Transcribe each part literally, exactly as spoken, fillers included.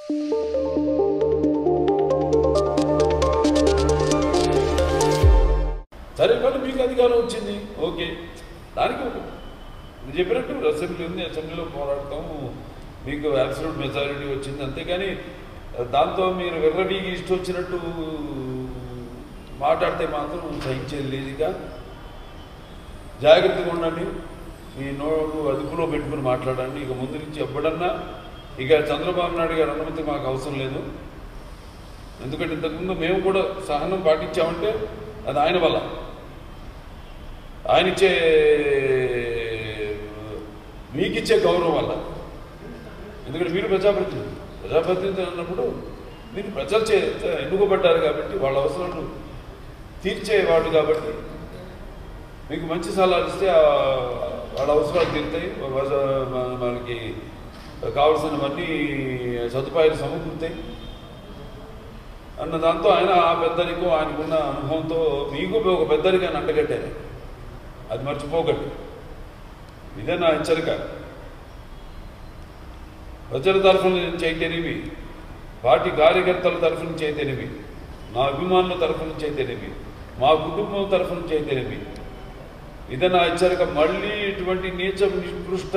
సరే కానీ మీకు అధికారం వచ్చింది, ఓకే, దానికి మీరు చెప్పినట్టు అసెంబ్లీ ఉంది, అసెంబ్లీలో పోరాడతాము, మీకు అబ్సల్యూట్ మెజారిటీ వచ్చింది, అంతేగాని దాంతో మీరు విర్రవీగి ఇష్టం వచ్చినట్టు మాట్లాడితే మాత్రం సహించేది లేదుగా. జాగ్రత్తగా ఉండండి, మీ నోటు అదుపులో పెట్టుకుని మాట్లాడండి. ఇక ముందు నుంచి ఎప్పుడన్నా ఇక చంద్రబాబు నాయుడు గారి అనుమతి మాకు అవసరం లేదు. ఎందుకంటే ఇంతకుముందు మేము కూడా సహనం పాటించామంటే అది ఆయన వల్ల, ఆయన ఇచ్చే మీకిచ్చే గౌరవం వల్ల. ఎందుకంటే మీరు ప్రజాప్రతినిధులు ప్రజాప్రతినిధులు అన్నప్పుడు మీరు ప్రజలు చే ఎన్నుకోబడ్డారు కాబట్టి వాళ్ళ అవసరాలు తీర్చేవాడు కాబట్టి మీకు మంచి సలహాలు ఇస్తే వాళ్ళ అవసరాలు తీరుతాయి, మనకి కావలసినవన్నీ సదుపాయాలు సమకూరుతాయి అన్న దాంతో ఆయన ఆ పెద్దరికో ఆయనకున్న అనుభవంతో మీకు ఒక పెద్దరికాన్ని అంటగట్టారు. అది మర్చిపోకండి. ఇదే నా హెచ్చరిక. ప్రజల తరఫున నుంచి అయితేనేమి, పార్టీ కార్యకర్తల తరఫు నుంచి అయితేనేమి, నా అభిమానుల తరఫు నుంచి అయితేనేమి, మా కుటుంబం తరఫు నుంచి అయితేనేమి, ఇదే నా హెచ్చరిక. మళ్ళీ ఇటువంటి నీచ నికృష్ట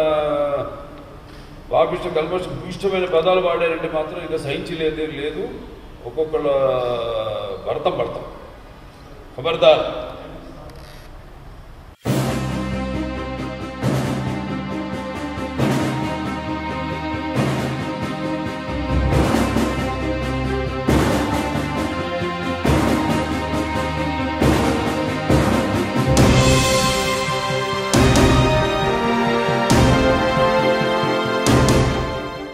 పాపిష్ట కల్మష భూయిష్టమైన పదాలు వాడారంటే మాత్రం ఇంకా సహించలేదే లేదు. ఒక్కొక్కళ్ళ భర్తం పడతాం. ఖబర్దార్.